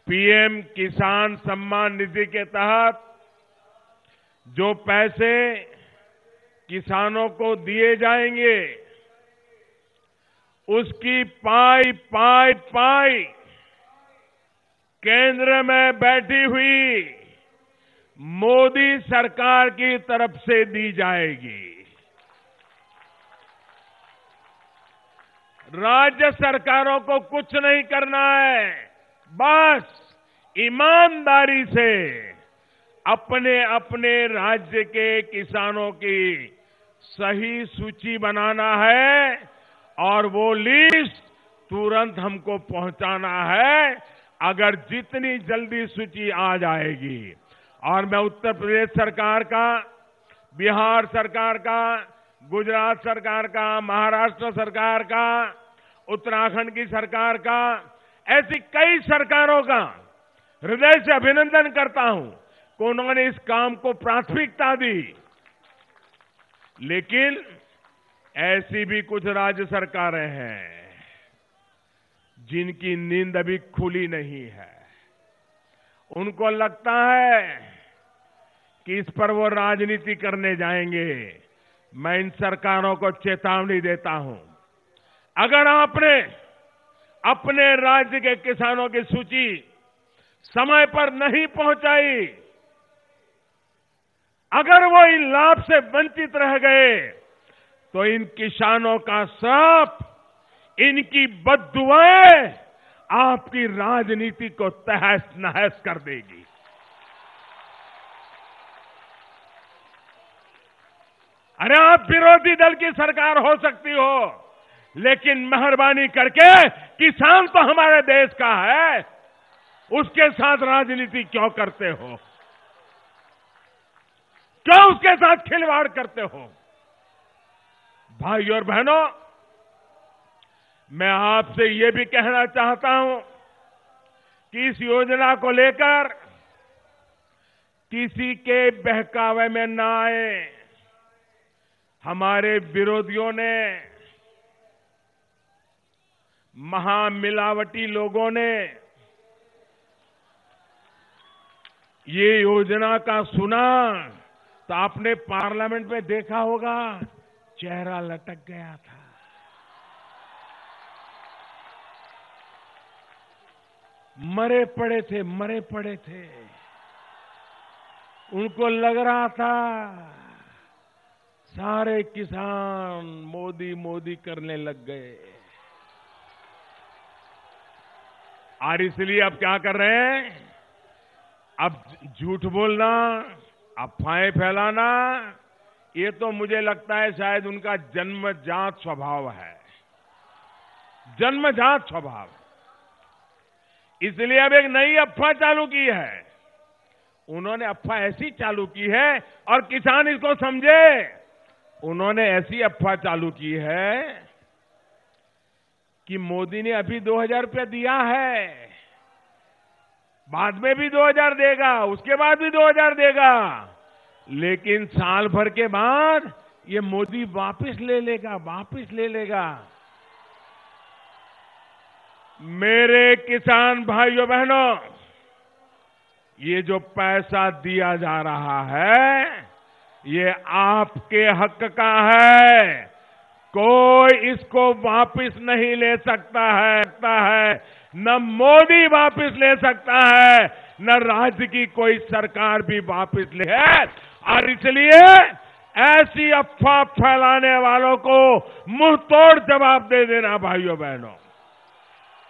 PM किसान सम्मान निधि के तहत जो पैसे किसानों को दिए जाएंगे, उसकी पाई केंद्र में बैठी हुई मोदी सरकार की तरफ से दी जाएगी। राज्य सरकारों को कुछ नहीं करना है, बस ईमानदारी से अपने अपने राज्य के किसानों की सही सूची बनाना है और वो लिस्ट तुरंत हमको पहुंचाना है। अगर जितनी जल्दी सूची आ जाएगी, और मैं उत्तर प्रदेश सरकार का, बिहार सरकार का, गुजरात सरकार का, महाराष्ट्र सरकार का, उत्तराखंड की सरकार का, ऐसी कई सरकारों का हृदय से अभिनंदन करता हूं कि उन्होंने इस काम को प्राथमिकता दी। लेकिन ऐसी भी कुछ राज्य सरकारें हैं जिनकी नींद अभी खुली नहीं है। उनको लगता है कि इस पर वो राजनीति करने जाएंगे। मैं इन सरकारों को चेतावनी देता हूं, अगर आपने अपने राज्य के किसानों की सूची समय पर नहीं पहुंचाई, अगर वो इन लाभ से वंचित रह गए, तो इन किसानों का श्राप, इनकी बद्दुआएं आपकी राजनीति को तहस नहस कर देगी। अरे आप विरोधी दल की सरकार हो सकती हो, लेकिन मेहरबानी करके किसान तो हमारे देश का है, उसके साथ राजनीति क्यों करते हो? क्यों उसके साथ खिलवाड़ करते हो? भाइयों और बहनों, मैं आपसे ये भी कहना चाहता हूं कि इस योजना को लेकर किसी के बहकावे में ना आए। हमारे विरोधियों ने, महामिलावटी लोगों ने ये योजना का सुना तो आपने पार्लियामेंट में देखा होगा, चेहरा लटक गया था। मरे पड़े थे। उनको लग रहा था सारे किसान मोदी मोदी करने लग गए। और इसलिए अब क्या कर रहे हैं? अब झूठ बोलना, अफवाहें फैलाना, ये तो मुझे लगता है शायद उनका जन्मजात स्वभाव है, जन्मजात स्वभाव। इसलिए अब एक नई अफवाह चालू की है। उन्होंने अफवाह ऐसी चालू की है, और किसान इसको समझे, उन्होंने ऐसी अफवाह चालू की है कि मोदी ने अभी 2000 रुपया दिया है, बाद में भी 2000 देगा, उसके बाद भी 2000 देगा, लेकिन साल भर के बाद ये मोदी वापस ले लेगा। मेरे किसान भाइयों बहनों, ये जो पैसा दिया जा रहा है, ये आपके हक का है। कोई इसको वापस नहीं ले सकता है। न मोदी वापस ले सकता है, न राज्य की कोई सरकार भी वापस ले है। और इसलिए ऐसी अफवाह फैलाने वालों को मुंह तोड़ जवाब दे देना भाइयों बहनों।